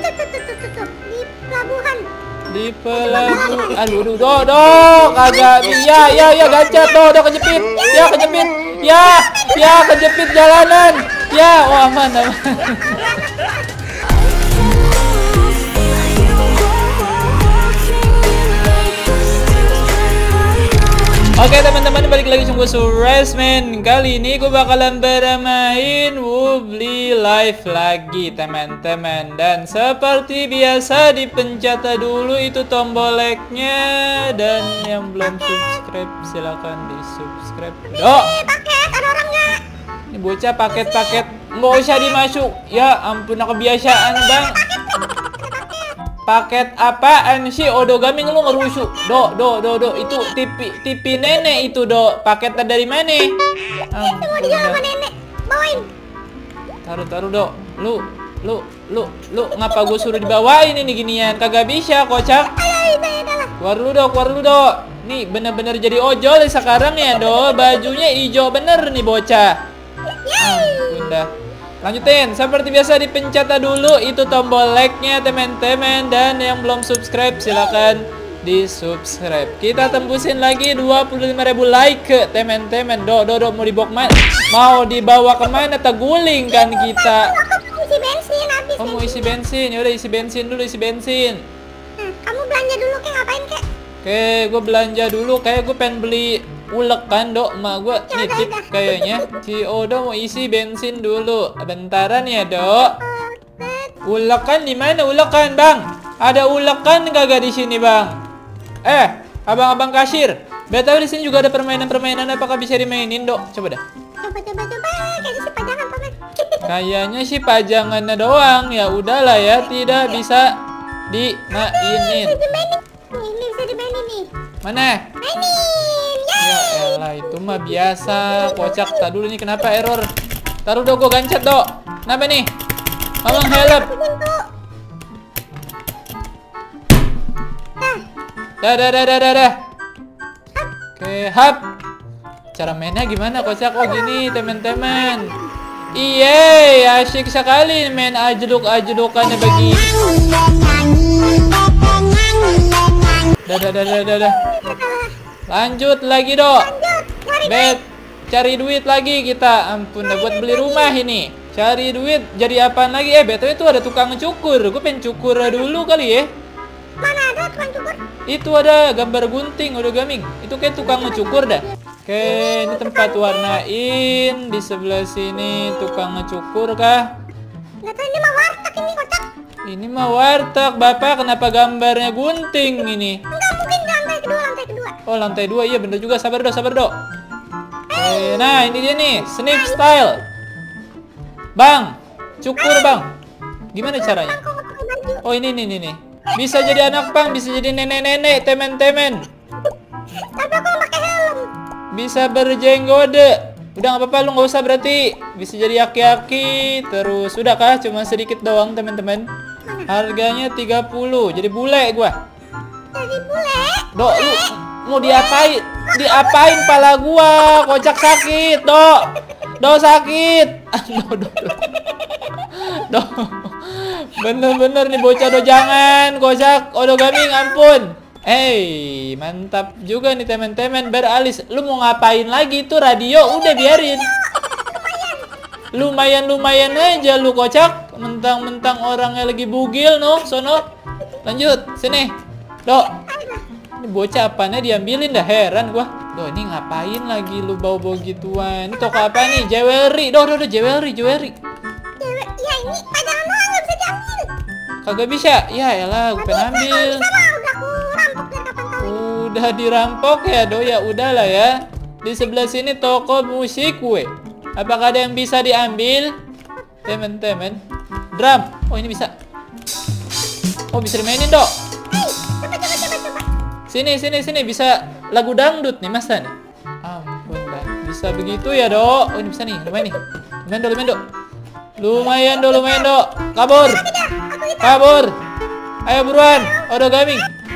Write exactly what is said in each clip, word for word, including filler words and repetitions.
pelabuhan. Di pelabuhan. Aduh, aduh, do, do, kagak. Ya, ya, ya, gancet, do, do, kejepit. Ya, kejepit. Ya, ya, kejepit jalanan. Ya, oh aman, aman. Oke teman-teman, balik lagi sama gue Suresman. Kali ini gue bakalan bermain Wobbly Life lagi teman-teman. Dan seperti biasa dipencet dulu itu tombol like-nya. Dan yang belum subscribe silahkan di subscribe. Oh, paket, ada orangnya. ini bocah paket-paket nggak usah dimasuk. Ya ampun, kebiasaan bang. Paket apaan sih? Odo gaming lu ngerusuk. Do, do, do, do. Itu tipi, tipi nenek itu, do. Paket dari mana? Itu mau dijual sama nenek. Bawain. Taruh, taruh, do. Lu, lu, lu, lu. Ngapa gue suruh dibawain ini ginian? Kagak bisa, kocak. Keluar lu, do. Keluar lu, do. Nih, bener-bener jadi ojol sekarang ya, do. Bajunya hijau bener nih, bocah. Ampun dah. Lanjutin, seperti biasa dipencet dulu itu tombol like-nya teman-teman. Dan yang belum subscribe silakan di subscribe. Kita tembusin lagi dua puluh lima ribu like teman-teman. Do, do, do, mau dibawa kemana? Mau dibawa kemana? Teguling kan kita. Isi bensin habis. Oh, mau isi bensin. Yaudah isi bensin dulu, isi bensin. Hmm, kamu belanja dulu kek, ngapain kek? Oke, gue belanja dulu. Kayak gue pengen beli ulek kan, dok. Emak gue nitip kayaknya. Si Odo mau isi bensin dulu. Bentaran ya, dok. Ulekan di mana? Ulekan, bang. Ada ulekan gak di sini, bang? Eh, abang-abang kasir. B T W di sini juga ada permainan-permainan. Apakah bisa dimainin, dok? Coba dah. Coba, coba, coba. Kayaknya si pajangan, paman. Kayaknya sih pajangannya doang. Ya udahlah ya, tidak bisa dimainin. Ini bisa dimainin nih. Mana? Mainin. Ya elah, itu mah biasa. Kocak. Tak dulu nih, kenapa error? Taruh do, gue gancet do. Kenapa nih? Tolong help. Dah, dah, dah, dah, dah, dah. Oke, hap. Cara mainnya gimana, kocak? Oh gini, teman-teman. Iye, asyik sekali main ajeduk-ajedukannya begini. Dah, dah, dah, dah, dah, dah. Lanjut lagi, dok. Bet, cari duit lagi kita. Ampun, dah buat beli rumah ini. Cari duit, jadi apaan lagi? Eh, betul itu ada tukang cukur. Gue pengen cukur dulu kali ya. Mana ada tukang cukur? Itu ada gambar gunting, udah gaming. Itu kayak tukang ngecukur dah. Oke, ini tempat warnain. Di sebelah sini tukang ngecukur kah? Nggak tahu, ini mah warteg ini, kocak. Ini mah warteg, bapak. Kenapa gambarnya gunting ini? Enggak, mungkin lantai kedua, lantai kedua. Oh, lantai dua, iya bener juga. Sabar dok, sabar dok. Oke, nah ini dia nih, snip style. Bang, cukur bang. Gimana caranya? Oh ini nih nih nih. Bisa jadi anak bang, bisa jadi nenek-nenek, temen-temen. Tapi aku pakai helm. Bisa berjenggode. Udah nggak apa-apa, lu nggak usah berarti. Bisa jadi aki-aki. Terus udah kah? Cuma sedikit doang teman-teman. Harganya tiga puluh. Jadi bule gua. Jadi bule. Dok, lu mau diapain? Diapain pala gua? Kocak sakit, dok. Dok sakit. Dok, dok, dok. Dok. Bener-bener nih bocah, do jangan. Kocak, odo gaming, ampun. Hey, mantap juga nih teman-teman. Beralis, lu mau ngapain lagi tuh radio? Udah biarin. Lumayan-lumayan aja lu, kocak. Mentang-mentang orangnya lagi bugil, no, sono. Lanjut, sini. Dok. Ini bocah apanya diambilin dah, heran gua. Doh, ini ngapain lagi lu bawa-bawa gituan? Ini toko apa nih? Jewelry. Doh, doh, doh, jewelry, jewelry. Cewek, ya ini pajangan doang, nggak bisa diambil. Kagak bisa? Ya elah, gue pengen ambil. Bisa mah, udah aku rampok dari kapan tahu. Udah dirampok ya, do ya udahlah ya. Di sebelah sini toko musik gue. Apakah ada yang bisa diambil? Teman-teman. Drum. Oh, ini bisa. Oh, bisa dimainin, dok. Coba, coba, coba, coba. Sini, sini, sini. Bisa lagu dangdut nih, masa nih? Ampun dah. Bisa begitu ya, dok. Oh, ini bisa nih. Lumayan nih. Lumayan, dok, lumayan, dok. Lumayan, dok, lumayan, dok. Kabur. Kabur. Ayo buruan. Odo gaming.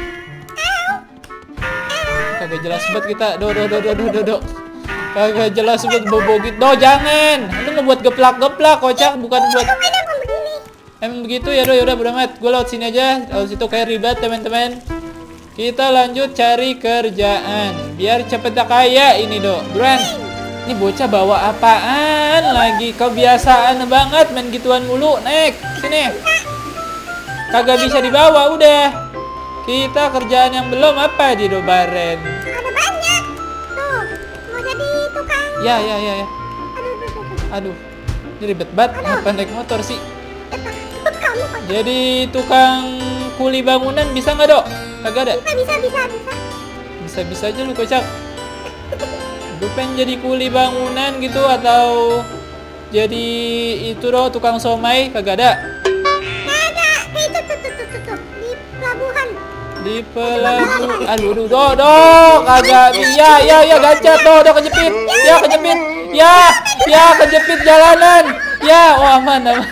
Kagak jelas banget kita. Do, do, do, do, do, do, do. Kagak jelas banget bobo gitu. Do, jangan. Lu ngebuat geplak-geplak, kocak. Bukan buat... Emang begitu ya, Do? Yaudah, bodo amat. Gue lewat sini aja. Lewat situ kayak ribet, teman-teman. Kita lanjut cari kerjaan. Biar cepet kaya ini, Do. Buruan. Ini bocah bawa apaan lagi? Kebiasaan banget main gituan mulu. Naik, sini. Kagak bisa dibawa, udah. Kita kerjaan yang belum apa di Do Baren. Ada banyak. Tuh, mau jadi tukang. Ya, ya, ya, ya. Aduh, aduh, aduh. Aduh, ini ribet banget. Apa naik motor sih? Ikut kamu kok. Jadi tukang kuli bangunan bisa nggak, Dok? Kagak ada. Bisa, bisa, bisa, bisa. Bisa-bisa aja lu, kocak. Gue pengen jadi kuli bangunan gitu atau jadi itu, Dok, tukang somai. Kagak ada. Nggak ada. Kayak itu, tuh, tuh, tuh, tuh, tuh. Di pelabuhan. Di pelabuhan. Aduh, aduh, Do, Do, kagak. Ya, ya, ya, gacet, Do, Do, kejepit. Ya, kejepit. Ya, ya, kejepit jalanan. Ya, oh aman, aman.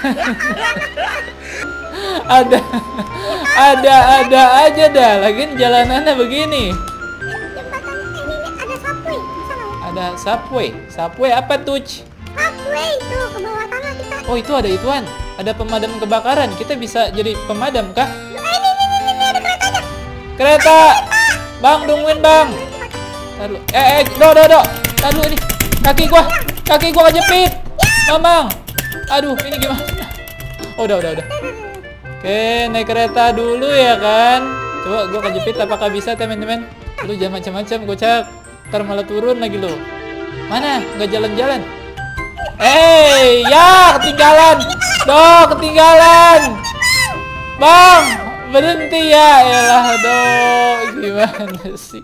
ada, ada, ada aja dah. Lagian jalanannya begini. Jembatan ini, ini ada subway. Bisa nggak ya? Ada subway. Subway apa tuh? Subway itu ke bawah tanah kita. Oh, itu ada ituan. Ada pemadam kebakaran. Kita bisa jadi pemadam kah? Eh, ini, ini, ini, ini ada keretanya. Kereta. Bang, tungguin, Bang. Taruh. Eh, eh, Do, Do, Do. Taruh ini. Kaki gua. Kaki gua kejepit. Mamang. Aduh, ini gimana? Oh, udah, udah, udah. Oke, naik kereta dulu ya kan. Coba gua kejepit apakah bisa, teman-teman? Lu jangan macam-macam, kocak. Ntar malah turun lagi lu. Mana? Nggak jalan-jalan. Eh, ya ketinggalan. Do, ketinggalan. Bang, berhenti ya. Elah, Do. Gimana sih?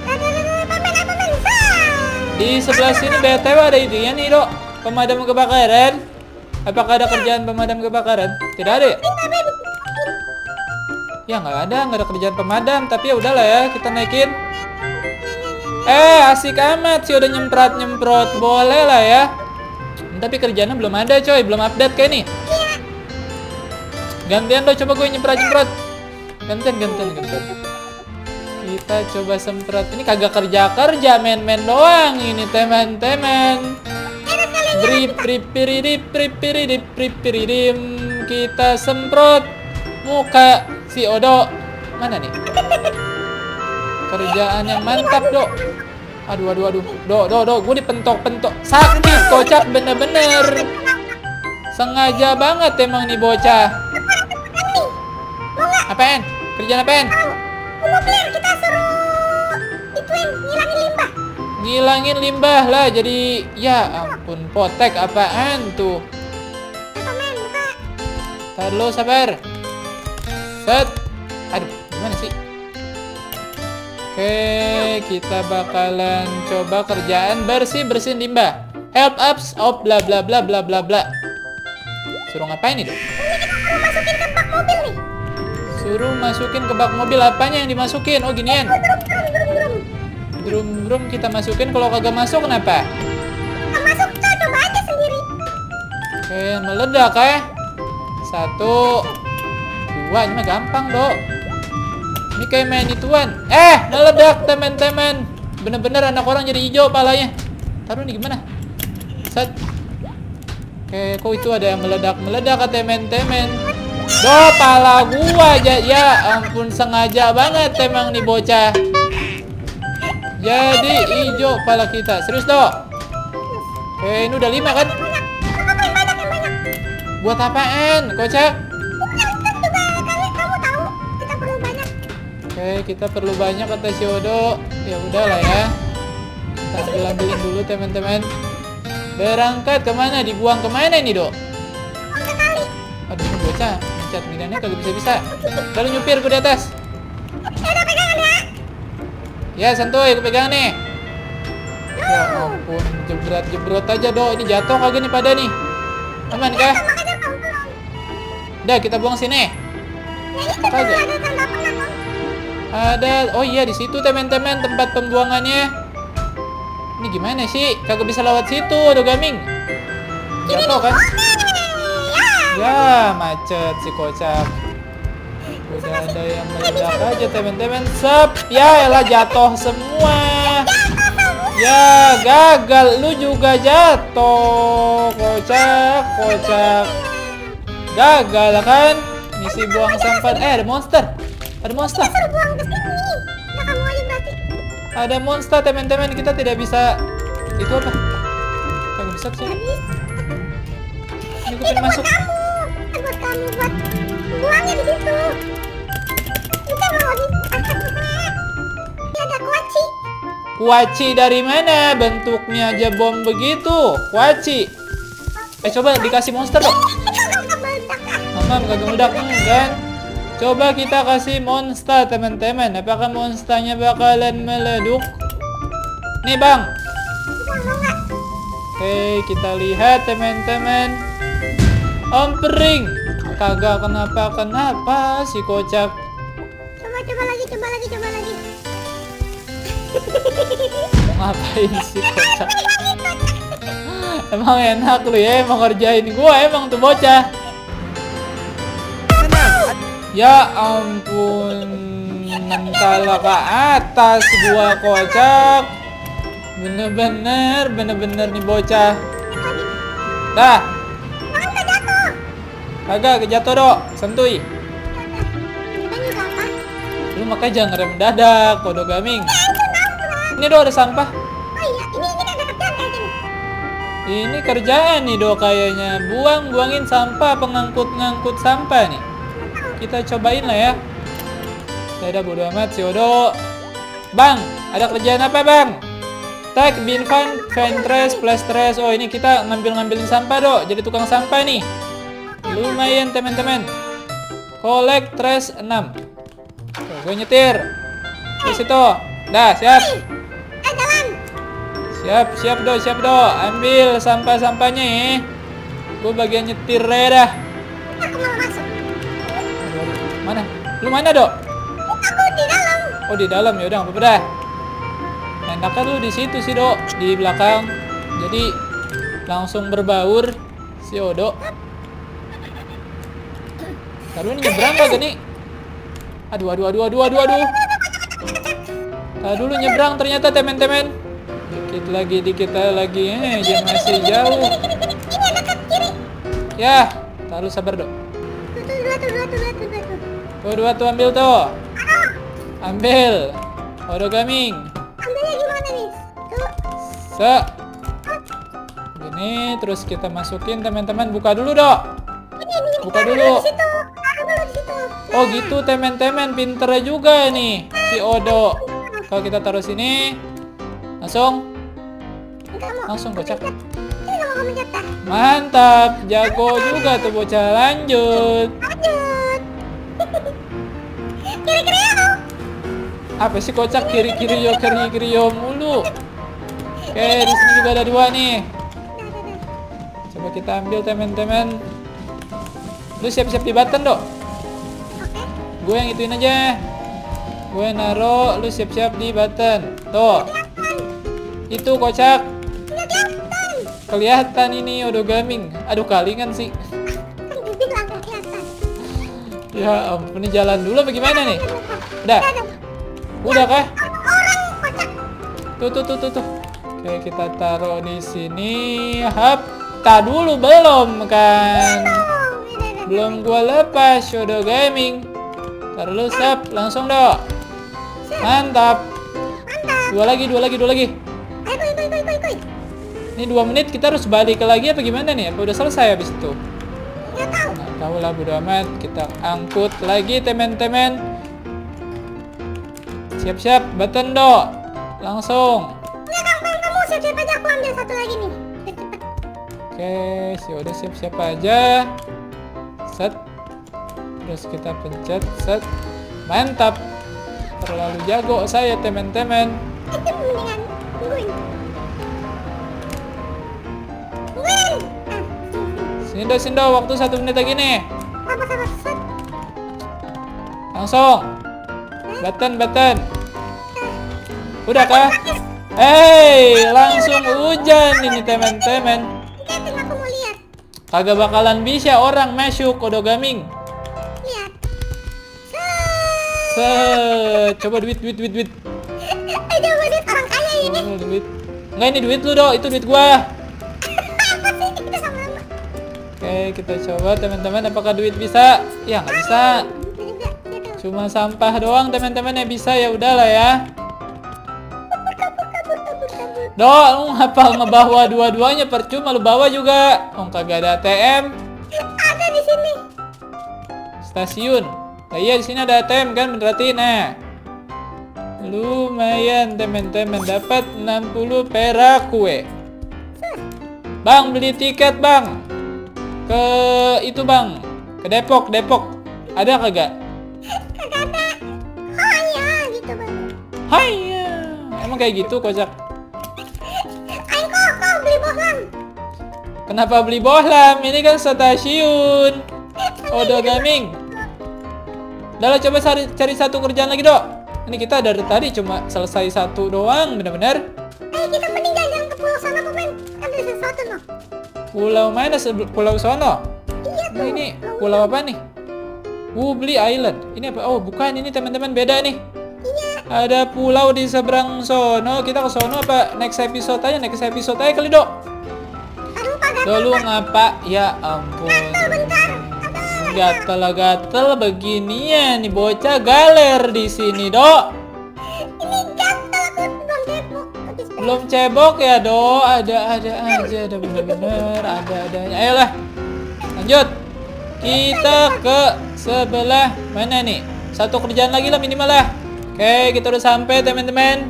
Di sebelah sini B T W ada itunya nih, Do. Pemadam kebakaran. Apakah ada kerjaan pemadam kebakaran? Tidak ada ya? Ya nggak ada, nggak ada kerjaan pemadam. Tapi ya udahlah ya, kita naikin. Eh, asik amat sih udah nyemprot-nyemprot. Boleh lah ya. Tapi kerjaannya belum ada, coy. Belum update kayak nih. Gantian, Do. Coba gue nyemprot-nyemprot. Gantian, gantian, gantian. Kita coba semprot. Ini kagak kerja-kerja, main-main doang ini, teman-teman. Drip, drip, piridip, drip, piridip, drip, piridim. Kita semprot muka si Odo. Mana nih? Kerjaan yang mantap, Do. Aduh, aduh, aduh. Do, Do, Do. Gue dipentok-pentok. Sakit, kocak, bener-bener. Sengaja banget emang nih bocah. Apaan? Kerjaan apaan? Mau clear, kita suruh ituin, ngilangin limbah. Ngilangin limbah lah. Jadi, ya ampun, potek apaan tuh? Apa men, buka. Ntar lo sabar. Set. Aduh, gimana sih? Oke, kita bakalan coba kerjaan bersih-bersihin limbah. Help us of bla bla bla bla bla bla. Suruh ngapain nih, Dok? Ini kita suruh masukin ke bak mobil Suruh masukin ke bak mobil. nih. Apanya yang dimasukin? Oh, ginian. Drum-drum kita masukin. Kalau kagak masuk kenapa? Nggak masuk, coba coba aja sendiri. Oke, meledak ya. Satu. Dua, ini mah gampang, Dok. Ini kayak main ituan. Eh, meledak, teman-teman. Bener-bener anak orang jadi hijau palanya. Taruh nih gimana? Set. Oke, kok itu ada yang meledak-meledak ke teman-teman. Do, pala gua aja. Ya ampun, sengaja banget emang nih bocah. Jadi hijau pala kita. Serius, Do? Oke, ini udah lima kan? Banyak, banyak, banyak. Buat apaan, kocak? Oke, kita perlu banyak kata si Odo. Ya udahlah ya. Kita ambil ambilin dulu, teman-teman. Berangkat kemana? Dibuang kemana ini, Do? Aduh, ini bocah. Mencet minannya kagak bisa-bisa. Lalu nyupir ke di atas. Ya, santuy, aku pegang nih. Ya ampun, jebret-jebret aja, Do. Ini jatuh kagak nih pada nih? Aman kah? Udah, kita buang sini. Kagak. Ada, oh iya di situ teman-teman tempat pembuangannya. Ini gimana sih? Kagak bisa lewat situ, ada gaming. Jatuh kan? Ya macet si kocak. Udah ada yang meledak aja teman-teman. Sep, ya elah jatuh semua. Ya gagal, lu juga jatuh. Kocak, kocak. Gagal kan? Misi buang sampah. Eh, ada monster. Ada monster. Suruh buang ke sini. Udah kamu aja berarti. Ada monster, teman-teman. Kita tidak bisa. Itu apa? Kagak bisa sih. Ini gue pengen masuk. Kamu. Itu buat kamu buat buangnya di situ. Kita mau di. Ini ada kuaci. Kuaci dari mana? Bentuknya aja bom begitu. Kuaci. Eh, coba dikasih monster dong. Mama kagak meledak kan? Coba kita kasih monster, teman-teman. Apakah monsternya bakalan meleduk? Nih, Bang. Oke, kita lihat, teman-teman. Ompering. Kagak kenapa-kenapa si kocak. Coba coba lagi, coba lagi, coba lagi. Ngapain si kocak? Emang enak lu ya, emang ngerjain gua emang tuh bocah. Ya ampun, mentala ke atas gua kocak. Bener-bener, bener-bener nih bocah. Dah. Kagak kejatuh dok, santuy. Lu makanya jangan ngerem mendadak, kodo gaming. Ini dok ada sampah. Ini kerjaan nih dok kayaknya. Buang-buangin sampah, pengangkut-ngangkut sampah nih. Kita cobain lah ya. Dadah bodo amat si Odo. Bang, ada kerjaan apa bang? Tag, bin fan, fan trash, flash trash. Oh ini kita ngambil-ngambilin sampah dok. Jadi tukang sampah nih. Lumayan teman-teman. Collect trash enam. Tuh, gue nyetir. Terus itu. Dah siap. Siap, siap do, siap do. Ambil sampah-sampahnya ya. Gue bagian nyetir ya dah. Aku mau masuk. Mana? Lu mana dok? Aku di dalam. Oh di dalam ya udah nggak apa-apa dah. Enaknya lu di situ sih dok, di belakang. Jadi langsung berbaur si Odo. Taruh ini nyebrang kagak nih? Aduh, aduh, aduh, aduh, aduh, aduh. Taruh dulu nyebrang ternyata teman-teman. Dikit lagi, dikit lagi. Eh, dia masih jauh. Ini ada ke kiri. Ya, taruh sabar dok. Tuh, tuh, dua, tuh, dua, tuh, dua, tuh, dua, tuh. Tuh, dua tuh ambil tuh. Ambil. Odo gaming. Ambilnya gimana nih? Tuh. Se. Gini, terus kita masukin teman-teman. Buka dulu dok. Ini, ini, Buka taruh dulu. di situ. Taruh dulu di situ. Oh gitu teman-teman, pinter juga nih si Odo. Kalau kita taruh sini, langsung, Enggak mau. langsung kocak. Ini nggak mau kamu jatah. Mantap, jago juga tuh bocah. Lanjut. Lanjut. Kiri-kiri ya. Apa sih kocak kiri-kiri yo kiri-kiri yo mulu? Oke, di sini juga ada dua nih. Coba kita ambil teman-teman. Lu siap-siap di button dok. Gue yang ituin aja. Gue naro, lu siap-siap di button. Tuh. Itu kocak. Kelihatan ini Odo gaming. Aduh kalingan sih. Kan dibilang nggak kelihatan. Ya ampun, ini jalan dulu apa gimana nih? Udah. Udah kah? Orang kocak. Tuh tuh tuh tuh tuh. Oke, kita taruh di sini. Hap. Tak dulu belum kan? Belum gua lepas Odo gaming. Taruh lu sap, langsung dok. Mantap. Mantap. Dua lagi, dua lagi, dua lagi. Ayo, ikut, ikut, ikut, ikut. Ini dua menit kita harus balik lagi apa gimana nih? Apa udah selesai habis itu? Nggak tahu. Nah, tahu lah bodo amat. Kita angkut lagi teman-teman. Siap-siap, button dok. Langsung. Nggak, kamu, kamu, kamu siap-siap aja. Aku ambil satu lagi nih. Biar cepet. Oke, si udah siap-siap aja. Set. Terus kita pencet, set. Mantap. Terlalu jago saya teman-teman. Itu mendingan tungguin. Tungguin. Ah, Sini dok, sini dok. Waktu satu menit lagi nih. sabar, sabar, set. Langsung. Button, button. Udah kah? Hey, langsung hujan ini teman-teman. Lihatin, aku mau lihat. Kagak bakalan bisa orang masuk Odo gaming. Lihat. Set. Coba duit, duit, duit, duit. Eh, coba lihat orang kaya ini. Oh, duit. Enggak, ini duit lu dok. Itu duit gua. Apa sih? Kita sama-sama. Oke, Oke, kita coba teman-teman, apakah duit bisa? Ya nggak bisa. Bisa juga. Ya tuh. Cuma sampah doang teman-teman yang bisa, ya udahlah ya. Kabur, kabur, kabur, kabur, kabur. Do, lu ngapa ngebawa dua-duanya, percuma lu bawa juga. Oh, kagak ada A T M. Ada di sini. Stasiun. Nah, iya di sini ada A T M kan, berarti nah. Lumayan teman-teman, dapat enam puluh perak kue. Bang, beli tiket, Bang. Ke itu, Bang. Ke Depok, Depok. Ada kagak? Kagak ada. Oh iya, gitu bang. Hai. Emang kayak gitu, kocak. Ayo kok, kau beli bohlam. Kenapa beli bohlam? Ini kan stasiun. Odo Gaming. Udah lah, coba cari, cari satu kerjaan lagi, Dok. Ini kita dari tadi cuma selesai satu doang, bener-bener. Ayo kita mending jalan ke pulau sana, pemain. Ada sesuatu loh. Pulau mana? Sebe- Pulau sono? Iya tuh. Nah, ini pulau apa nih? Wobbly Island. Ini apa? Oh, bukan. Ini teman-teman beda nih. Iya. Ada pulau di seberang sono. Kita ke sono apa? Next episode aja. Next episode aja kali, Dok. Aduh, Pak Gatot. Dulu ngapa? Ya ampun. Gatel bentar. Aduh. Gatel-gatel beginian nih bocah galer di sini, Dok. Ini gatel aku belum depok. Habis Belum cebok ya, Dok. Ada-ada aja, ada bener-bener ada-adanya. Ayolah. Lanjut. Kita ke sebelah mana nih? Satu kerjaan lagi lah minimal lah. Oke, kita udah sampai teman-teman.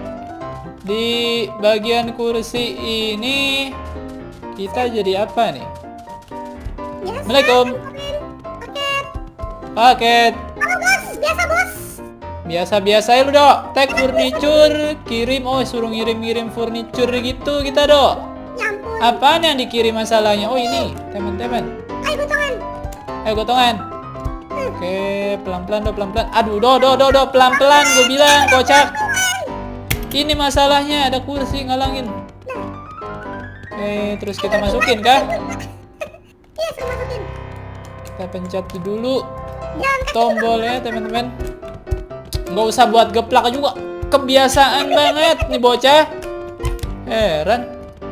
Di bagian kursi ini kita jadi apa nih? biasa. Assalamualaikum. Pemain. Paket. Paket. Halo bos, biasa bos. Biasa-biasa ya lu, Dok. Tag furniture, kirim. Oh, suruh ngirim-ngirim furniture gitu kita, Dok. Ya ampun. Apaan yang dikirim masalahnya? Oh, ini, teman-teman. Ayo gotongan. Ayo gotongan. Oke, pelan-pelan, Dok, pelan-pelan. Aduh, Do, Do, Do, Do, pelan-pelan gue bilang, kocak. Ini masalahnya, ada kursi ngalangin. Oke, terus kita masukin kah? Iya, saya masukin. Kita pencet dulu Jangan kasih tombolnya, teman-teman. Nggak usah buat geplak juga. Kebiasaan banget nih bocah. Heran.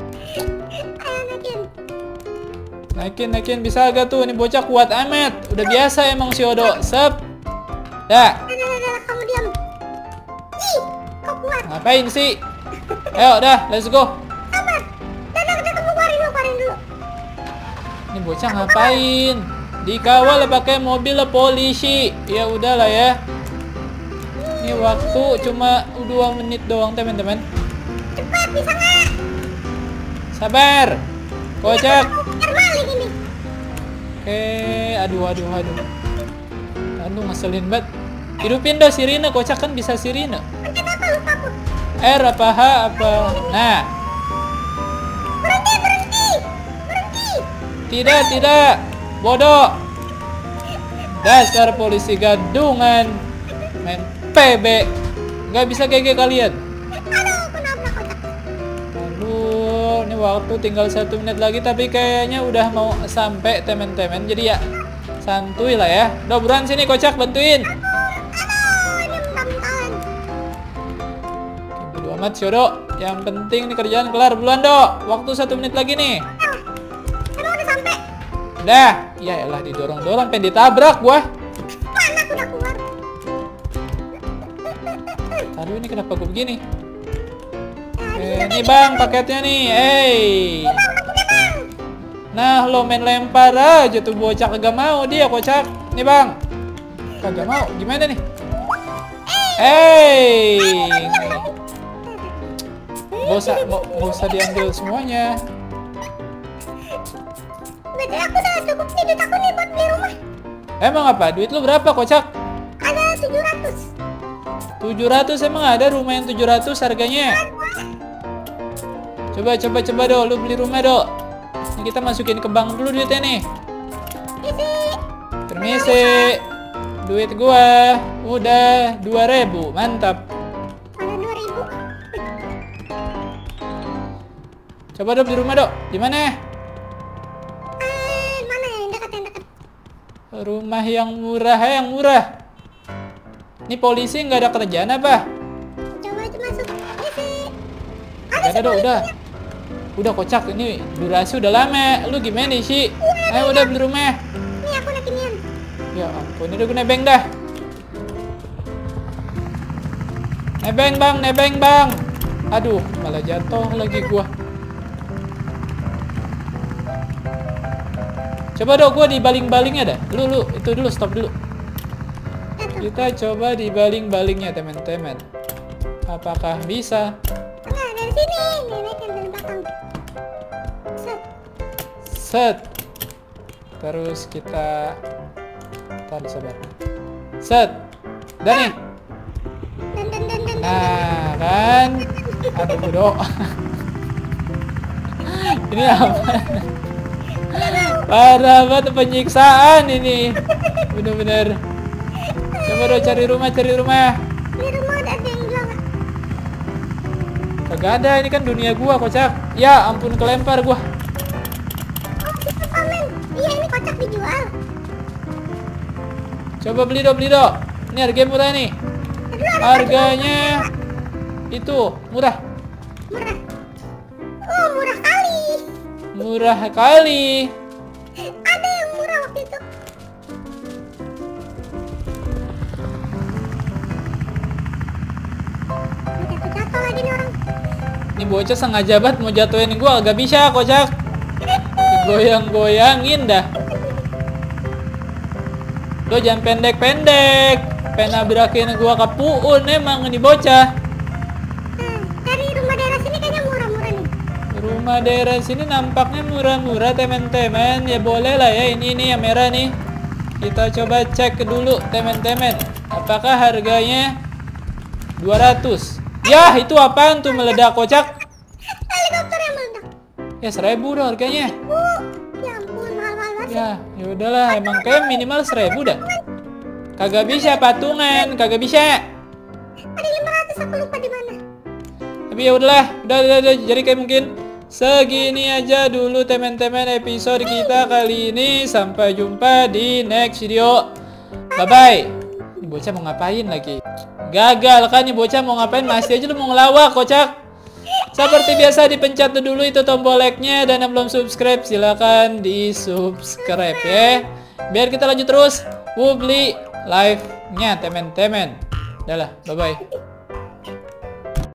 Ayo naikin. Naikin, naikin. Bisa agak tuh? Nih bocah kuat amat. Udah biasa emang si Odo. Sep. Dah. Ada, ada, ada, kamu diam. Ih, kau kuat. Ngapain sih? Ayo, dah. Let's go. Sabar. Dadah, dadah, kamu keluarin dulu, keluarin dulu. Ini bocah ngapain? Dikawal pakai mobil polisi. Ya udahlah ya. Ini waktu cuma dua menit doang, teman-teman. Cepat, bisa nggak? Sabar. Kocak. Biar balik ini. Oke, aduh, aduh, aduh. Aduh, ngeselin banget. Hidupin dong sirine, kocak kan bisa sirine. Pencet apa, lupa aku. R apa H apa? Nah, Berhenti, berhenti. Berhenti. tidak, tidak. Bodoh. Dasar polisi gadungan. Main P B. Nggak bisa G G kalian. Aduh, aku nabrak kotak. Aduh, ini waktu tinggal satu menit lagi, tapi kayaknya udah mau sampai teman-teman. Jadi ya santuy lah ya. Udah buruan sini kocak, bantuin. Aduh, ini mentah-mentahan. Bodo amat Syodo. Yang penting nih kerjaan kelar bulan, Dok. Waktu satu menit lagi nih. Aduh, udah sampai. Dah, ya elah didorong-dorong, pengen ditabrak gua. Mana aku udah keluar. Aduh, ini kenapa gua begini? Eh, nih bang, paketnya nih. Hey. Nah, lo main lempar aja tuh bocah, kagak mau dia kocak. Nih bang, kagak mau. Gimana nih? Hey. Gak usah, gak usah diambil semuanya. Berarti aku udah cukup nih duit aku nih buat beli rumah. Emang apa? Duit lu berapa kocak? Ada tujuh ratus. tujuh ratus emang ada rumah yang tujuh ratus harganya? Coba, coba, coba dong, lu beli rumah dong. Ini kita masukin ke bank dulu duitnya nih. Isi. Permisi. Duit gua udah dua ribu, mantap. Ada dua ribu. Coba dong beli rumah dong. Di mana? Eh, mana ya yang dekat yang dekat? Rumah yang murah, eh, yang murah. Ini polisi nggak ada kerjaan apa? Coba aja masuk. Isi. Gak ada dong, udah. Udah kocak, ini durasi udah lama. Lu gimana sih? Ayo udah beli rumah. Nih aku udah kinian. Ya ampun, ini gue nebeng dah. Nebeng bang, nebeng bang. Aduh, malah jatuh lagi gua. Coba dong gua dibaling-balingnya dah. Lu, lu, itu dulu, stop dulu. Kita coba dibaling-balingnya teman-teman. Apakah bisa? Enggak, dari sini. Nih, naikkan dari belakang. Set. Set. Terus kita tahan sabar. Set. Dan nih. Dan dan dan dan. Nah, kan. Aduh, bodoh. Ini apa? Parah banget penyiksaan ini. Bener-bener. Coba dong cari rumah, cari rumah. Di rumah ada yang bilang. Kagak ada, ini kan dunia gua, kocak. Ya ampun, kelempar gua. Oh, itu komen. Iya, ini kocak dijual. Coba beli dong, beli dong. Ini harganya murah nih. Harganya itu murah. Murah. Oh, murah kali. Murah kali. Ada yang murah waktu itu. Jatuh-jatuh lagi nih orang. Ini bocah sengaja banget mau jatuhin gua, agak bisa kocak. Goyang-goyangin dah. Lo jangan pendek-pendek. Pengen nabrakin gua ke puun emang ini bocah. Hmm, dari rumah daerah sini kayaknya murah-murah nih. Rumah daerah sini nampaknya murah-murah teman-teman. Ya boleh lah ya, ini nih yang merah nih. Kita coba cek dulu teman-teman. Apakah harganya dua ratus? Yah, itu apaan tuh meledak kocak? Helikopter yang meledak. Ya seribu dong harganya. Uh, ya ampun, mahal-mahal banget. Ya, ya udahlah, emang kayak minimal seribu dah. Kagak bisa patungan, kagak bisa. Ada lima ratus, aku lupa di mana. Tapi ya udahlah, udah, udah, udah. Jadi kayak mungkin segini aja dulu teman-teman episode kita kali ini. Sampai jumpa di next video. Bye bye. Ini bocah mau ngapain lagi? Gagal kan nih bocah mau ngapain? Masih aja lu mau ngelawak kocak. Seperti biasa dipencet dulu itu tombol like-nya, dan yang belum subscribe silahkan di subscribe ya. Biar kita lanjut terus. Wubli live-nya teman-teman. Udah lah, bye bye.